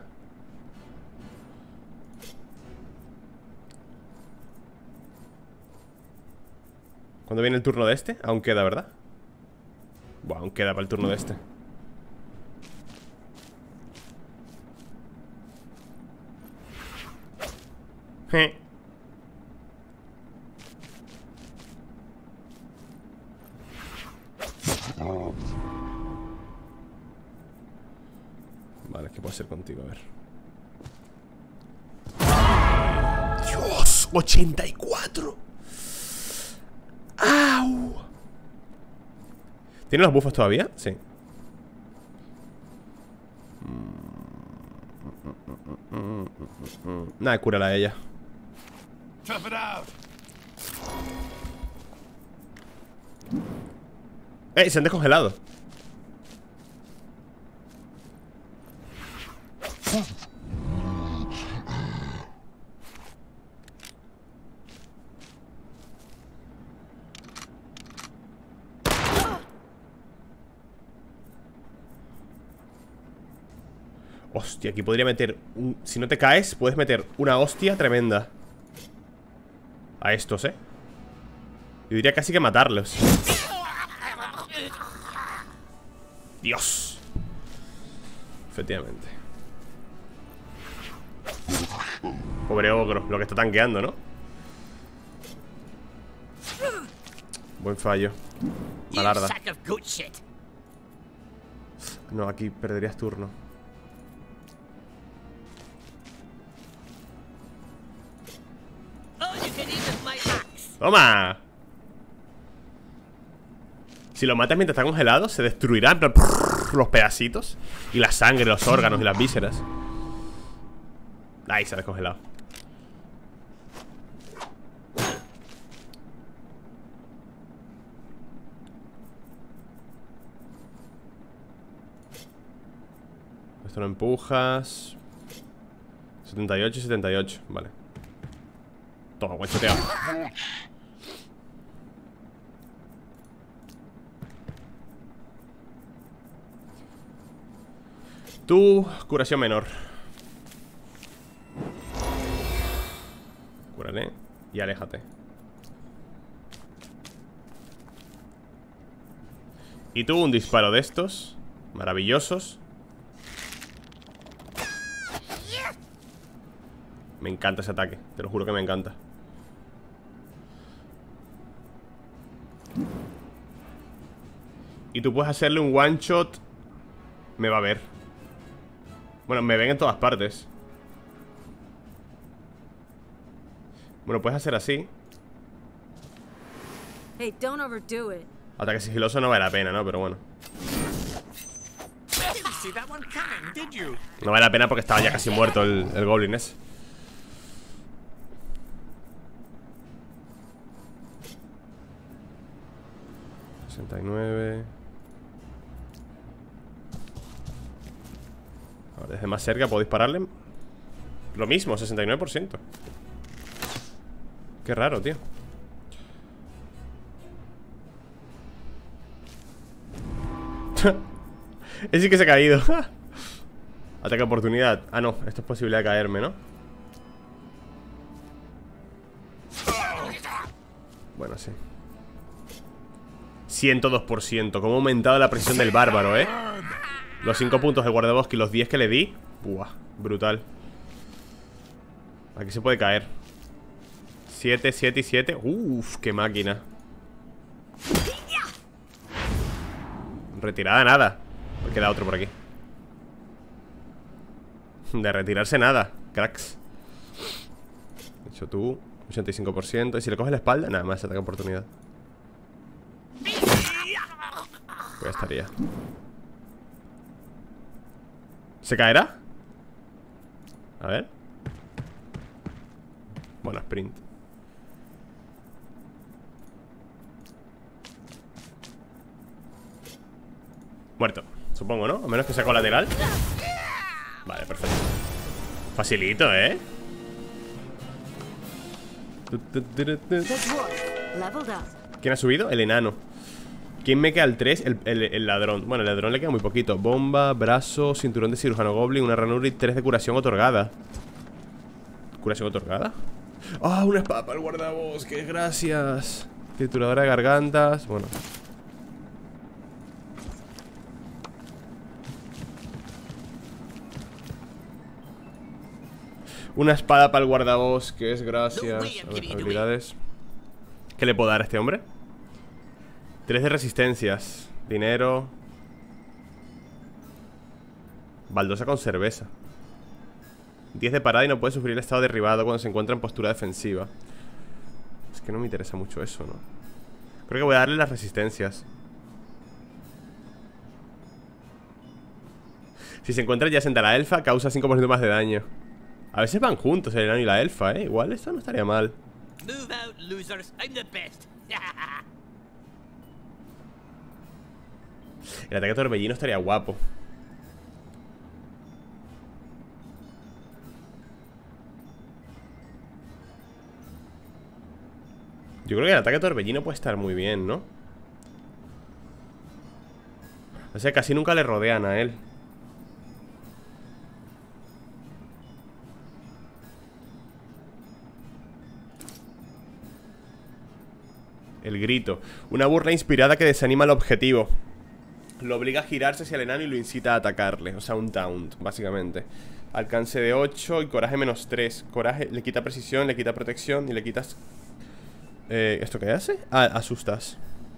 ¿Cuándo viene el turno de este? Aún queda, ¿verdad? Buah, aún queda para el turno de este. Vale, ¿qué puedo hacer contigo? A ver. ¡Dios! ¡84! ¡Au! ¿Tiene los buffos todavía? Sí. Nada, cúrala a ella. Se han descongelado. Hostia, aquí podría meter un... Si no te caes, puedes meter una hostia tremenda a estos, ¿eh? Yo diría casi que matarlos. Dios. Efectivamente. Pobre ogro, lo que está tanqueando, ¿no? Buen fallo. Malarda. No, aquí perderías turno. ¡Toma! Si lo matas mientras está congelado, se destruirán los pedacitos. Y la sangre, los órganos y las vísceras. Ahí se ha descongelado. Esto lo empujas. 78 y 78, vale. Toma, guachoteado. Tu curación menor. Cúrale y aléjate. Y tú un disparo de estos maravillosos. Me encanta ese ataque, te lo juro que me encanta. Y tú puedes hacerle un one shot. Me va a ver. Bueno, me ven en todas partes. Bueno, puedes hacer así. Hey, don't overdo it. Ataque sigiloso no vale la pena, ¿no? Pero bueno. No vale la pena porque estaba ya casi muerto el goblin ese. Ahora, desde más cerca puedo dispararle. Lo mismo, 69%. Qué raro, tío. Ese sí que se ha caído. Ataque oportunidad. Ah, no, esto es posibilidad de caerme, ¿no? Bueno, sí. 102%. Cómo ha aumentado la presión del bárbaro, ¿eh? Los 5 puntos del guardabosque y los 10 que le di. Buah, brutal. Aquí se puede caer. 7, 7 y 7. Uf, qué máquina. Retirada nada. Me queda otro por aquí. De retirarse nada, cracks. De hecho tú, 85%. Y si le coges la espalda, nada más, ataque oportunidad. Pues ya estaría. ¿Se caerá? A ver. Bueno, sprint. Muerto, supongo, ¿no? A menos que sea colateral. Vale, perfecto. Facilito, ¿eh? ¿Quién ha subido? El enano. ¿Quién me queda al 3? El ladrón. Bueno, el ladrón le queda muy poquito. Bomba, brazo, cinturón de cirujano goblin, una ranura y 3 de curación otorgada. ¿Curación otorgada? ¡Ah! Una espada para el guardabosques, gracias. Trituradora de gargantas. Bueno. Una espada para el guardabosques, gracias. A ver, habilidades. ¿Qué le puedo dar a este hombre? 3 de resistencias. Dinero. Baldosa con cerveza. 10 de parada y no puede sufrir el estado derribado cuando se encuentra en postura defensiva. Es que no me interesa mucho eso, ¿no? Creo que voy a darle las resistencias. Si se encuentra adyacente a la elfa, causa 5% más de daño. A veces van juntos el enano y la elfa, ¿eh? Igual esto no estaría mal. Move out, losers. I'm the best. El ataque torbellino estaría guapo. Yo creo que el ataque torbellino puede estar muy bien, ¿no? O sea, casi nunca le rodean a él. El grito. Una burla inspirada que desanima al objetivo. Lo obliga a girarse hacia el enano y lo incita a atacarle. O sea, un taunt, básicamente. Alcance de 8 y coraje menos 3. Coraje le quita precisión, le quita protección y le quitas... ¿Esto qué hace? Ah, asustas.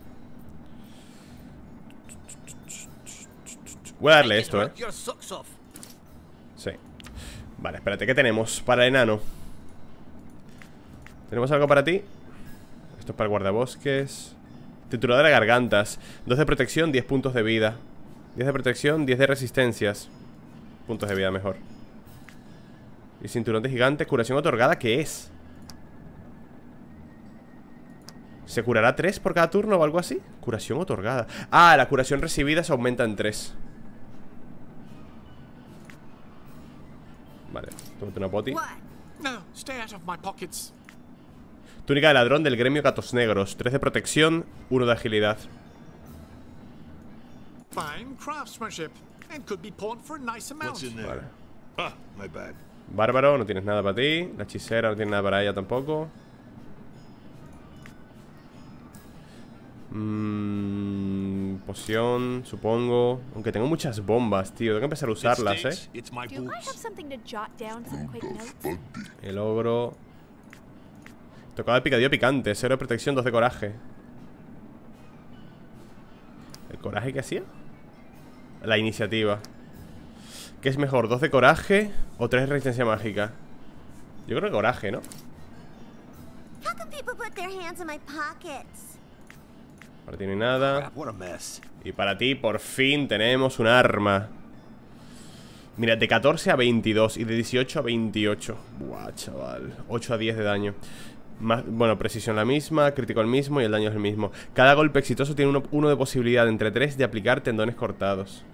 Voy a darle esto, Sí. Vale, espérate, ¿qué tenemos para el enano? ¿Tenemos algo para ti? Esto es para el guardabosques. Trituradora de gargantas. 2 de protección, 10 puntos de vida. 10 de protección, 10 de resistencias. Puntos de vida mejor. Y cinturón de gigante, curación otorgada, ¿qué es? ¿Se curará 3 por cada turno o algo así? Curación otorgada. Ah, la curación recibida se aumenta en 3. Vale, tómate una poti. No, stay out of my pockets. Túnica de ladrón del gremio Gatos Negros. 3 de protección, 1 de agilidad. Fine craftsmanship and could be pawned for a nice amount. Vale. Ah, my bad. Bárbaro, no tienes nada para ti. La hechicera no tiene nada para ella tampoco. Poción, supongo. Aunque tengo muchas bombas, tío. Tengo que empezar a usarlas, El ogro. Tocado de picadillo picante. 0 de protección, 2 de coraje. ¿El coraje qué hacía? La iniciativa. ¿Qué es mejor? ¿2 de coraje o 3 de resistencia mágica? Yo creo que coraje, ¿no? Para ti no hay nada. Y para ti, por fin, tenemos un arma. Mira, de 14 a 22 y de 18 a 28. Buah, chaval. 8 a 10 de daño. Más, bueno, precisión la misma, crítico el mismo y el daño es el mismo. Cada golpe exitoso tiene uno de posibilidad entre 3 de aplicar tendones cortados.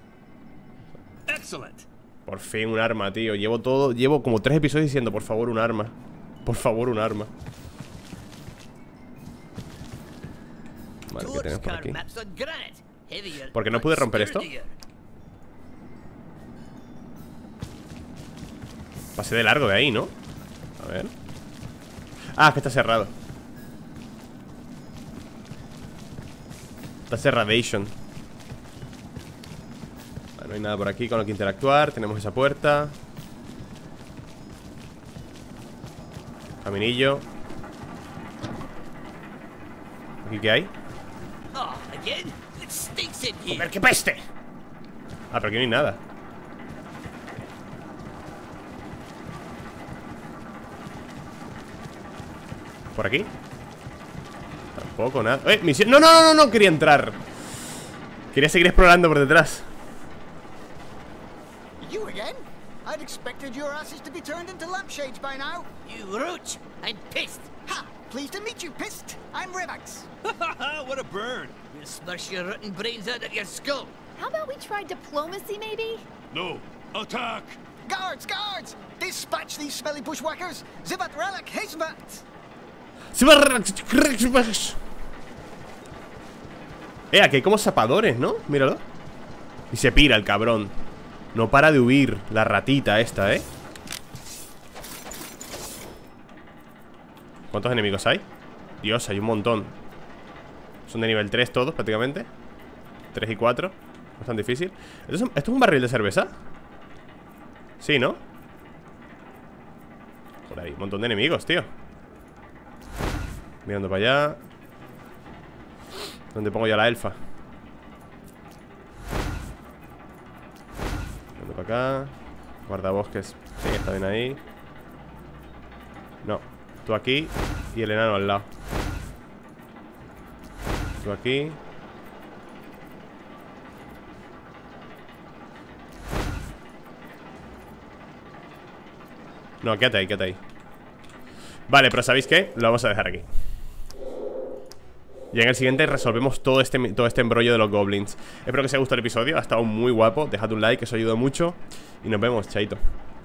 Por fin un arma, tío. Llevo como 3 episodios diciendo, por favor, un arma. Por favor, un arma. Vale, ¿qué tenemos por aquí? ¿Por qué no pude romper esto? Pasé de largo de ahí, ¿no? A ver. Ah, que está cerrado. Está cerradation. Vale, no hay nada por aquí con lo que interactuar. Tenemos esa puerta. Caminillo. ¿Aquí qué hay? ¡Joder, qué peste! Ah, pero aquí no hay nada. ¿Por aquí? Tampoco, nada. Misión. ¡No, no, no, no! Quería entrar. Quería seguir explorando por detrás. You again? I'd expected your asses to be turned into lampshades by now. You roach! I'm pissed. Ha! Pleased to meet you, pissed. I'm Revax. What a burn! We'll smash your rotten brains out of your skull. How about we try diplomacy, maybe? No. Attack! Guards, guards! Dispatch these smelly bushwhackers. Zibat relic, hastenbat. Aquí hay como zapadores, ¿no? Míralo. Y se pira el cabrón. No para de huir la ratita esta, ¿eh? ¿Cuántos enemigos hay? Dios, hay un montón. Son de nivel 3 todos, prácticamente. 3 y 4. No es tan difícil. ¿Esto es un barril de cerveza? Sí, ¿no? Por ahí, un montón de enemigos, tío. Mirando para allá. ¿Dónde pongo ya la elfa? Mirando para acá. Guardabosques. Sí, está bien ahí. No. Tú aquí y el enano al lado. Tú aquí. No, quédate ahí, quédate ahí. Vale, pero ¿sabéis qué? Lo vamos a dejar aquí. Y en el siguiente resolvemos todo este embrollo de los goblins. Espero que os haya gustado el episodio. Ha estado muy guapo. Dejad un like, que os ayuda mucho. Y nos vemos, chaito.